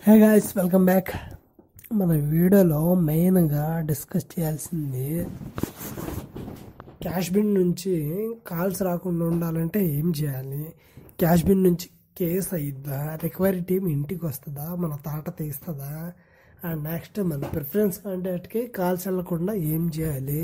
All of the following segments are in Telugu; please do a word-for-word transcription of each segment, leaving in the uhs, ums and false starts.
Hey guys, welcome back. మన వీడియోలో మెయిన్గా డిస్కస్ చేయాల్సింది క్యాష్ బిన్ నుంచి కాల్స్ రాకుండా ఉండాలంటే ఏం చేయాలి, క్యాష్ బిన్ నుంచి కేసు అయిద్దా, రికవరీ టీం ఇంటికి వస్తుందా, మన తాట తీస్తుందా, అండ్ నెక్స్ట్ మన ప్రిఫరెన్స్ కాంటాక్ట్కి కాల్స్ వెళ్ళకుండా ఏం చేయాలి,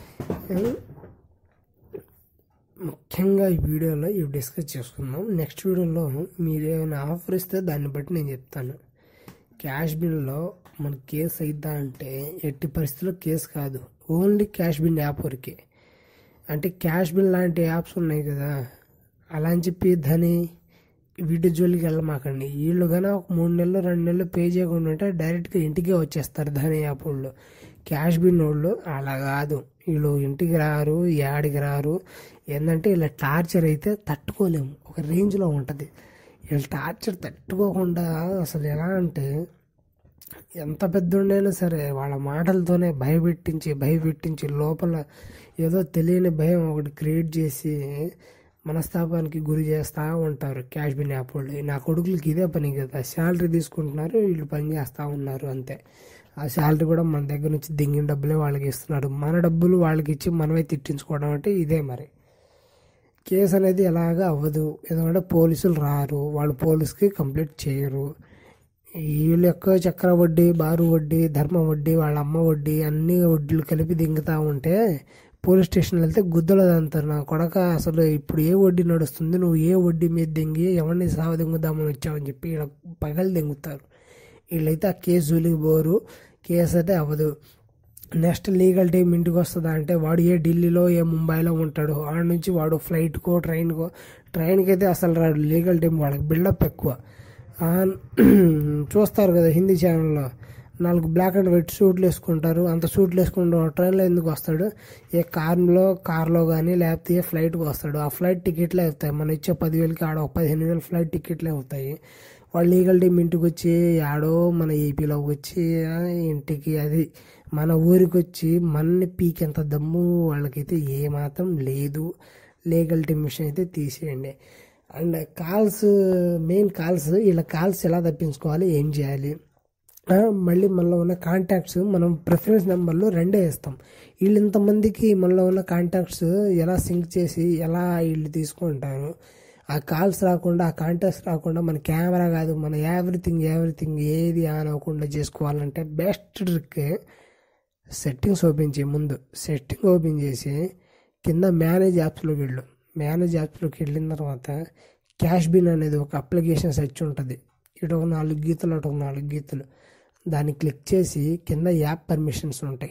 ముఖ్యంగా ఈ వీడియోలో ఇవి డిస్కస్ చేసుకుందాం. నెక్స్ట్ వీడియోలో మీరు ఏమైనా ఆఫర్ ఇస్తే దాన్ని బట్టి నేను చెప్తాను. క్యాష్ బిన్లో మన కేసు అయిద్దా అంటే ఎట్టి పరిస్థితుల్లో కేసు కాదు, ఓన్లీ క్యాష్ బిన్ యాప్ వరకే. అంటే క్యాష్ బిన్ లాంటి యాప్స్ ఉన్నాయి కదా, అలా అని చెప్పి దాని వీడియో జోలికి వెళ్ళమాకండి. వీళ్ళు కానీ ఒక మూడు నెలలు రెండు నెలలు పే చేయకుండా ఉంటే డైరెక్ట్గా ఇంటికే వచ్చేస్తారు ధని యాప్ వాళ్ళు. క్యాష్ బిన్ వాళ్ళు అలా కాదు, వీళ్ళు ఇంటికి రారు, యాడికి రారు. ఏంటంటే ఇలా టార్చర్ అయితే తట్టుకోలేము, ఒక రేంజ్లో ఉంటుంది. వీళ్ళు టార్చర్ తట్టుకోకుండా అసలు ఎలా అంటే ఎంత పెద్దోడైనా సరే వాళ్ళ మాటలతోనే భయపెట్టించి భయపెట్టించి లోపల ఏదో తెలియని భయం ఒకటి క్రియేట్ చేసి మనస్తాపానికి గురి చేస్తూ ఉంటారు క్యాష్ బిన్ యాప్ వాళ్ళు. నా కొడుకులకి ఇదే పని కదా, శాలరీ తీసుకుంటున్నారు, వీళ్ళు పని చేస్తూ ఉన్నారు అంతే. ఆ శాలరీ కూడా మన దగ్గర నుంచి దింగిన డబ్బులే వాళ్ళకి ఇస్తున్నారు, మన డబ్బులు వాళ్ళకి ఇచ్చి మనమే తిట్టించుకోవడం అంటే ఇదే. మరి కేసు అనేది ఎలాగా అవ్వదు, ఎందుకంటే పోలీసులు రారు, వాళ్ళు పోలీస్కి కంప్లీట్ చేయరు. వీళ్ళు ఎక్కువ చక్ర వడ్డీ, బారు వడ్డీ, ధర్మ వడ్డీ, వాళ్ళ అమ్మ వడ్డీ అన్ని వడ్డీలు కలిపి దింగుతూ ఉంటే పోలీస్ స్టేషన్లో వెళ్తే గుద్దలు అంటారు. నా కొడక అసలు ఇప్పుడు ఏ వడ్డీ నడుస్తుంది, నువ్వు ఏ వడ్డీ మీద దింగి ఎవరిని సావ దింగుదామని వచ్చావని చెప్పి ఇలా పగలు దింగుతారు. వీళ్ళైతే ఆ కేసు జోలికి పోరు, కేసు అయితే అవ్వదు. నెక్స్ట్ లీగల్ టీం ఇంటికి వస్తుందా అంటే వాడు ఏ ఢిల్లీలో ఏ ముంబైలో ఉంటాడు, ఆడ నుంచి వాడు ఫ్లైట్కో ట్రైన్కో, ట్రైన్కి అయితే అసలు రాడు. లీగల్ టీం వాళ్ళకి బిల్డప్ ఎక్కువ. చూస్తారు కదా హిందీ ఛానల్లో, నాలుగు బ్లాక్ అండ్ వైట్ సూట్లు వేసుకుంటారు, అంత సూట్లు వేసుకుంటూ ట్రైన్లో ఎందుకు వస్తాడు, ఏ కార్లో కార్లో కానీ లేకపోతే ఏ ఫ్లైట్కి వస్తాడు. ఆ ఫ్లైట్ టికెట్లే అవుతాయి, మనం ఇచ్చే పదివేలకి ఆడ ఒక పదిహేను వేలు ఫ్లైట్ టికెట్లే అవుతాయి. వాళ్ళు లీగల్ టీం ఇంటికి వచ్చి ఆడో మన ఏపీలోకి వచ్చి ఇంటికి అది మన ఊరికి వచ్చి మనని పీకేంత దమ్ము వాళ్ళకైతే ఏమాత్రం లేదు. లీగల్ టీం విషయం అయితే తీసేయండి. అండ్ కాల్స్, మెయిన్ కాల్స్, వీళ్ళ కాల్స్ ఎలా తప్పించుకోవాలి, ఏం చేయాలి. మళ్ళీ మనలో ఉన్న కాంటాక్ట్స్ మనం ప్రిఫరెన్స్ నెంబర్లు రెండే ఇస్తాం. వీళ్ళు ఇంతమందికి మనలో ఉన్న కాంటాక్ట్స్ ఎలా సింక్ చేసి ఎలా వీళ్ళు తీసుకుంటారు. ఆ కాల్స్ రాకుండా, ఆ కాంటాక్ట్స్ రాకుండా మన కెమెరా కాదు, మన ఎవ్రీథింగ్ ఎవ్రీథింగ్ ఏది ఆన్ అవ్వకుండా చేసుకోవాలంటే బెస్ట్ ట్రిక్ సెట్టింగ్స్ ఓపెన్ చేయ ముందు సెట్టింగ్ ఓపెన్ చేసి కింద మేనేజ్ యాప్స్లోకి వెళ్ళు. మేనేజ్ యాప్స్లోకి వెళ్ళిన తర్వాత క్యాష్ బిన్ అనేది ఒక అప్లికేషన్ సెర్చ్ ఉంటుంది. ఇటు ఒక నాలుగు గీతలు, అటు ఒక నాలుగు గీతలు, దాన్ని క్లిక్ చేసి కింద యాప్ పర్మిషన్స్ ఉంటాయి.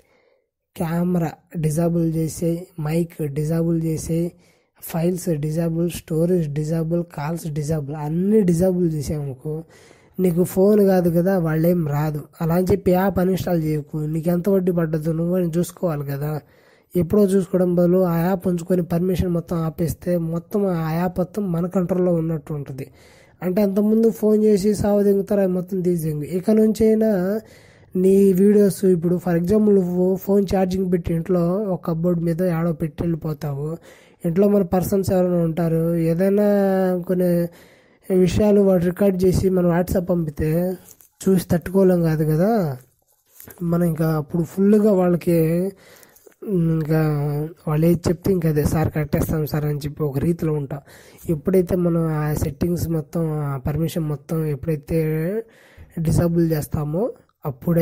కెమెరా డిజాబుల్ చేసే, మైక్ డిజాబుల్ చేసే, files disable, storage disable, calls disable, అన్నీ డిజాబుల్ చేసామనుకో నీకు ఫోన్ కాదు కదా వాళ్ళేం రాదు. అలా అని చెప్పి యాప్ అన్ఇన్స్టాల్ చేయకు, నీకు ఎంత వడ్డీ పడ్డదు నువ్వు అని చూసుకోవాలి కదా. ఎప్పుడో చూసుకోవడం బదులు ఆ యాప్ ఉంచుకొని పర్మిషన్ మొత్తం ఆపేస్తే మొత్తం ఆ యాప్ మొత్తం మన కంట్రోల్లో ఉన్నట్టు ఉంటుంది. అంటే అంతకుముందు ఫోన్ చేసి సాగు దింగుతారు, అవి మొత్తం తీసేంగు. ఇక నుంచి అయినా నీ వీడియోస్, ఇప్పుడు ఫర్ ఎగ్జాంపుల్ నువ్వు ఫోన్ ఛార్జింగ్ పెట్టి ఇంట్లో ఒక కబోర్డ్ మీద యాడో పెట్టి వెళ్ళిపోతావు, ఇంట్లో మన పర్సన్స్ ఎవరైనా ఉంటారు, ఏదైనా కొన్ని విషయాలు వాడు రికార్డ్ చేసి మనం వాట్సాప్ పంపితే చూసి తట్టుకోలేం కాదు కదా. మనం ఇంకా అప్పుడు ఫుల్గా వాళ్ళకి ఇంకా వాళ్ళు ఏది చెప్తే ఇంకా అదే సార్ కట్టేస్తాం సార్ అని చెప్పి ఒక రీతిలో ఉంటాం. ఎప్పుడైతే మనం ఆ సెట్టింగ్స్ మొత్తం, ఆ పర్మిషన్ మొత్తం ఎప్పుడైతే డిసేబుల్ చేస్తామో అప్పుడే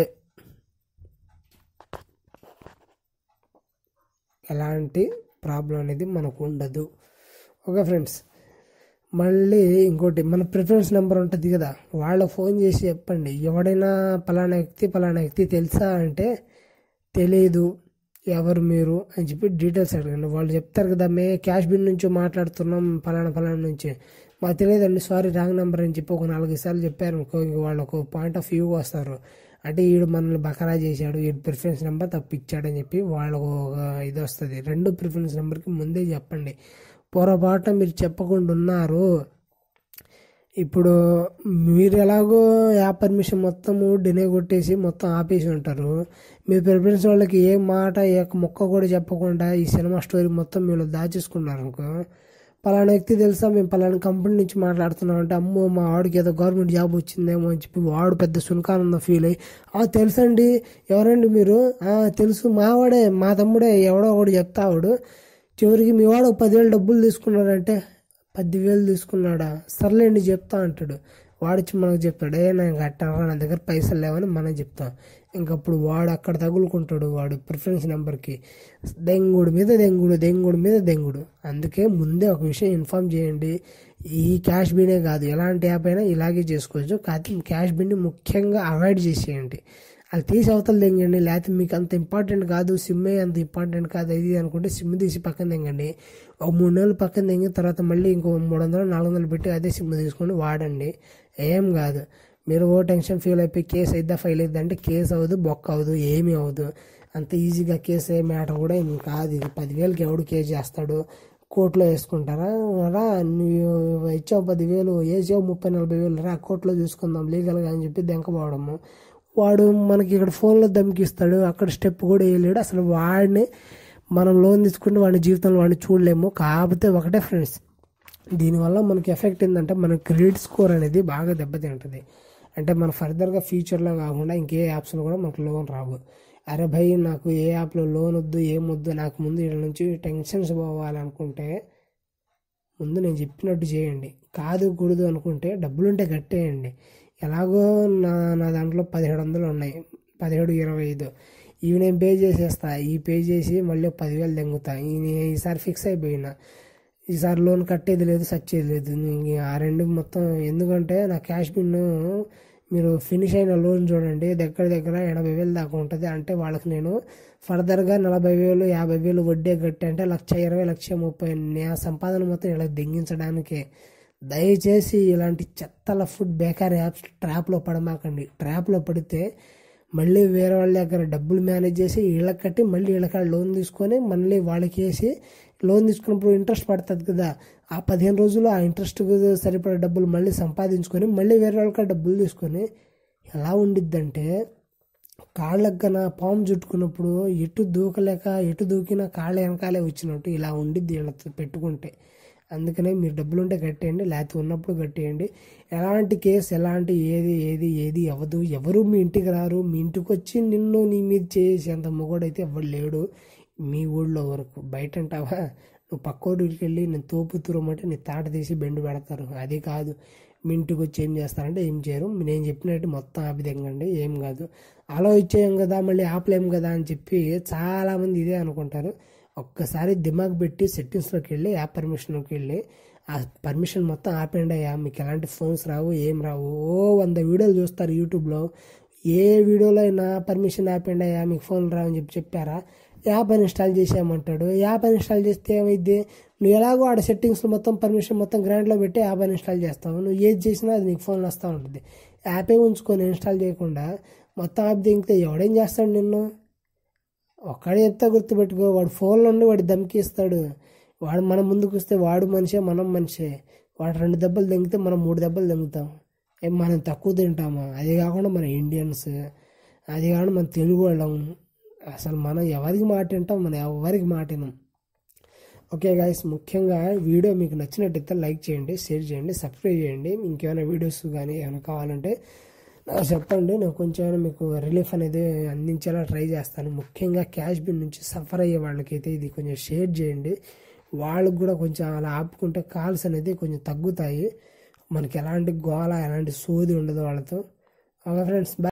ఎలాంటి ప్రాబ్లం అనేది మనకు ఉండదు. ఓకే ఫ్రెండ్స్, మళ్ళీ ఇంకోటి మన ప్రిఫరెన్స్ నెంబర్ ఉంటుంది కదా, వాళ్ళకి ఫోన్ చేసి చెప్పండి. ఎవడైనా పలానా వ్యక్తి పలానా వ్యక్తి తెలుసా అంటే తెలియదు, ఎవరు మీరు అని చెప్పి డీటెయిల్స్ అడగండి. వాళ్ళు చెప్తారు కదా, మే క్యాష్ బిన్ నుంచి మాట్లాడుతున్నాం పలానా పలానా నుంచి, మాకు తెలియదండి సారీ రాంగ్ నెంబర్ అని చెప్పి ఒక నాలుగు సార్లు చెప్పారు అనుకో, ఇంక వాళ్ళు ఒక పాయింట్ ఆఫ్ వ్యూగా వస్తారు. అంటే వీడు మనల్ని బకరా చేశాడు, వీడు ప్రిఫరెన్స్ నెంబర్ తప్పిచ్చాడని చెప్పి వాళ్ళకు ఒక ఇది వస్తుంది. రెండు ప్రిఫరెన్స్ నెంబర్కి ముందే చెప్పండి. పొరపాటున మీరు చెప్పకుండా ఉన్నారు, ఇప్పుడు మీరు ఎలాగో యాప్ పర్మిషన్ మొత్తము డినే కొట్టేసి మొత్తం ఆపేసి ఉంటారు. మీ ప్రిఫరెన్స్ వాళ్ళకి ఏ మాట ఏ మొక్క కూడా చెప్పకుండా ఈ సినిమా స్టోరీ మొత్తం మీరు దాచేసుకున్నారు అనుకో, పలానా వ్యక్తి తెలుసా, మేము పలానా కంపెనీ నుంచి మాట్లాడుతున్నాం అంటే, అమ్మో మా వాడికి ఏదో గవర్నమెంట్ జాబ్ వచ్చిందేమో అని చెప్పి వాడు పెద్ద సునకానందం ఫీల్ అయ్యి, ఆ తెలుసండి ఎవరండి మీరు, తెలుసు మావాడే మా తమ్ముడే ఎవడో ఒకటి చెప్తావాడు. చివరికి మీ వాడు పదివేలు డబ్బులు తీసుకున్నాడంటే, పదివేలు తీసుకున్నాడా, సర్లేండి చెప్తా అంటాడు. వాడిచ్చి మనకు చెప్తాడు, ఏ నేను కట్టాను నా దగ్గర పైసలు లేవని మనం చెప్తాం. ఇంకప్పుడు వాడు అక్కడ తగులుకుంటాడు వాడు ప్రిఫరెన్స్ నెంబర్కి. దెంగుడు మీద దెంగుడు దెంగుడు మీద దెంగుడు. అందుకే ముందే ఒక విషయం ఇన్ఫామ్ చేయండి. ఈ క్యాష్ బిన్నే కాదు, ఎలాంటి యాప్ అయినా ఇలాగే చేసుకోవచ్చు. కాకపోతే క్యాష్ బిన్ని ముఖ్యంగా అవాయిడ్ చేసేయండి. అది తీసి అవతల తెంగండి. లేకపోతే మీకు అంత ఇంపార్టెంట్ కాదు, సిమ్మే అంత ఇంపార్టెంట్ కాదు ఇది అనుకుంటే సిమ్ తీసి పక్కన తెంగండి. ఒక మూడు నెలలు పక్కన తెంగిన తర్వాత మళ్ళీ ఇంకో మూడు వందలు నాలుగు వందలు పెట్టి అదే సిమ్ తీసుకొని వాడండి. ఏం కాదు. మీరు ఓ టెన్షన్ ఫీల్ అయిపోయి కేసు అయిద్దా ఫైల్ అయిద్దా అంటే కేసు అవ్వదు, బొక్క అవ్వదు, ఏమీ అవ్వదు. అంత ఈజీగా కేసు ఏ మ్యాటర్ కూడా ఏం కాదు. ఇది పదివేలకి ఎవడు కేసు చేస్తాడు, కోర్టులో వేసుకుంటారా? రా నువ్వు ఇచ్చావు పదివేలు, వేసావు ముప్పై నలభై వేలు, రా కోర్టులో చూసుకుందాం లీగల్గా అని చెప్పి దెంకపోవడము. వాడు మనకి ఇక్కడ ఫోన్లో దమ్కిస్తాడు, అక్కడ స్టెప్ కూడా వేయలేడు. అసలు వాడిని మనం లోన్ తీసుకుంటే వాడి జీవితంలో వాడిని చూడలేము. కాకపోతే ఒకటే ఫ్రెండ్స్, దీనివల్ల మనకి ఎఫెక్ట్ ఏంటంటే మన క్రెడిట్ స్కోర్ అనేది బాగా దెబ్బతింటుంది. అంటే మన ఫర్దర్గా ఫ్యూచర్లో కాకుండా ఇంకే యాప్స్లో కూడా మనకు లోన్ రావు. అరే భయ్ నాకు ఏ యాప్లో లోన్ వద్దు ఏమొద్దు, నాకు ముందు వీళ్ళ నుంచి టెన్షన్స్ పోవాలనుకుంటే ముందు నేను చెప్పినట్టు చేయండి. కాదు కూడదు అనుకుంటే డబ్బులుంటే కట్టేయండి. ఎలాగో నా నా దాంట్లో పదిహేడు వందలు ఉన్నాయి, పదిహేడు ఇరవై ఐదు ఇవి నేను పే చేసేస్తా. ఈ పే చేసి మళ్ళీ పదివేలు దెంగుతా. ఈసారి ఫిక్స్ అయిపోయినా, ఈసారి లోన్ కట్టేది లేదు సచ్చేది లేదు. ఆ రెండు మొత్తం ఎందుకంటే నా క్యాష్ బిన్ మీరు ఫినిష్ అయిన లోన్ చూడండి దగ్గర దగ్గర ఎనభై వేలు దాకా ఉంటుంది. అంటే వాళ్ళకి నేను ఫర్దర్గా నలభై వేలు యాభై వేలు వడ్డీ కట్టి అంటే లక్ష ఇరవై లక్ష ముప్పై నా సంపాదన మొత్తం ఇలా దింగించడానికే. దయచేసి ఇలాంటి చెత్తల ఫుడ్ బేకార్ యాప్స్ ట్రాప్లో పడమాకండి. ట్రాప్లో పడితే మళ్ళీ వేరే వాళ్ళ దగ్గర డబ్బులు మేనేజ్ చేసి వీళ్ళకి కట్టి మళ్ళీ వీళ్ళకి లోన్ తీసుకొని మళ్ళీ వాళ్ళకి వేసి లోన్ తీసుకున్నప్పుడు ఇంట్రెస్ట్ పడుతుంది కదా, ఆ పదిహేను రోజులు ఆ ఇంట్రెస్ట్కి సరిపడే డబ్బులు మళ్ళీ సంపాదించుకొని మళ్ళీ వేరే వాళ్ళకి డబ్బులు తీసుకొని ఎలా ఉండిద్దంటే కాళ్ళకు కన్నా పాము చుట్టుకున్నప్పుడు ఎటు దూకలేక ఎటు దూకినా కాళ్ళ వెనకాలే వచ్చినట్టు ఇలా ఉండిద్ది వీళ్ళతో పెట్టుకుంటే. అందుకనే మీరు డబ్బులు ఉంటే కట్టేయండి, లేకపోతే ఉన్నప్పుడు కట్టేయండి. ఎలాంటి కేసు ఎలాంటి ఏది ఏది ఏది అవ్వదు. ఎవరు మీ ఇంటికి రారు. మీ ఇంటికి వచ్చి నిన్ను నీ మీద చేసేంత మొగోడైతే ఎవరు లేడు మీ ఊళ్ళో వరకు. బయట అంటావా, నువ్వు పక్క ఊరికి వెళ్ళి నేను తోపు తురమంటే నీ తాట తీసి బెండు పెడతారు. అది కాదు, మీ ఇంటికి వచ్చి ఏం చేస్తారంటే ఏం చేయరు. నేను చెప్పినట్టు మొత్తం ఆపి తెంగండి, ఏం కాదు. అలా ఇచ్చేయం కదా మళ్ళీ ఆపలేం కదా అని చెప్పి చాలామంది ఇదే అనుకుంటారు. ఒక్కసారి దిమాగ్ పెట్టి సెట్టింగ్స్లోకి వెళ్ళి యాప్ పర్మిషన్లోకి వెళ్ళి ఆ పర్మిషన్ మొత్తం ఆపేయండి అయ్యా. మీకు ఎలాంటి ఫోన్స్ రావు, ఏం రావు. ఓ వంద వీడియోలు చూస్తారు యూట్యూబ్లో, ఏ వీడియోలో అయినా పర్మిషన్ ఆపేయండి అయ్యా మీకు ఫోన్ రావు అని చెప్పి చెప్పారా? యాప్ ఇన్స్టాల్ చేసామంటాడు. యాప్ ఇన్స్టాల్ చేస్తే ఏమైద్ది? నువ్వు ఎలాగో ఆడ సెట్టింగ్స్లో మొత్తం పర్మిషన్ మొత్తం గ్రాండ్లో పెట్టి యాప్ ఇన్స్టాల్ చేస్తావు. నువ్వు ఏది చేసినా అది నీకు ఫోన్లో వస్తూ ఉంటుంది. యాపే ఉంచుకొని ఇన్స్టాల్ చేయకుండా మొత్తం యాప్ దిగితే ఎవడేం చేస్తాడు నిన్ను? ఒక్కడే చెప్తా గుర్తుపెట్టుకో, వాడు ఫోన్లో ఉండి వాడు దమ్కిస్తాడు. వాడు మనం ముందుకు వస్తే వాడు మనిషే మనం మనిషే. వాడు రెండు దెబ్బలు దెంగితే మనం మూడు దెబ్బలు దెంగుతాం. ఏం మనం తక్కువ తింటామా? అది కాకుండా మన ఇండియన్స్, అది కాకుండా మన తెలుగు వాళ్ళం. అసలు మనం ఎవరికి మాట వింటాం, మనం ఎవరికి మాట వినం. ఓకే గైస్, ముఖ్యంగా వీడియో మీకు నచ్చినట్టయితే లైక్ చేయండి, షేర్ చేయండి, సబ్స్క్రైబ్ చేయండి. ఇంకేమైనా వీడియోస్ కానీ ఏమైనా కావాలంటే నాకు చెప్పండి. నేను కొంచెం మీకు రిలీఫ్ అనేది అందించేలా ట్రై చేస్తాను. ముఖ్యంగా క్యాష్ బిన్ నుంచి సఫర్ అయ్యే వాళ్ళకైతే ఇది కొంచెం షేర్ చేయండి. వాళ్ళకు కూడా కొంచెం అలా ఆపుకుంటే కాల్స్ అనేది కొంచెం తగ్గుతాయి. మనకి ఎలాంటి గోల ఎలాంటి సోది ఉండదు వాళ్ళతో. Okay friends, bye.